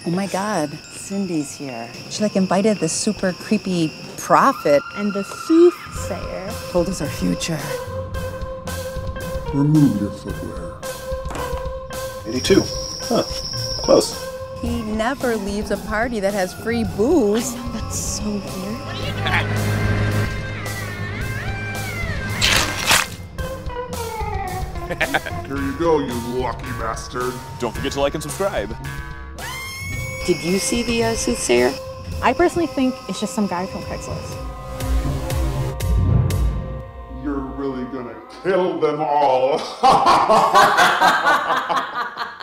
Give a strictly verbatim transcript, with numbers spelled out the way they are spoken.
Oh my God, Cindy's here. She like invited the super creepy prophet. And the Soothsayer told us our future. Remove your footwear. eighty-two. Huh. Close. He never leaves a party that has free booze. That's so weird. Here you go, you lucky bastard. Don't forget to like and subscribe. Did you see the uh, Soothsayer? I personally think it's just some guy from Craigslist. You're really gonna kill them all.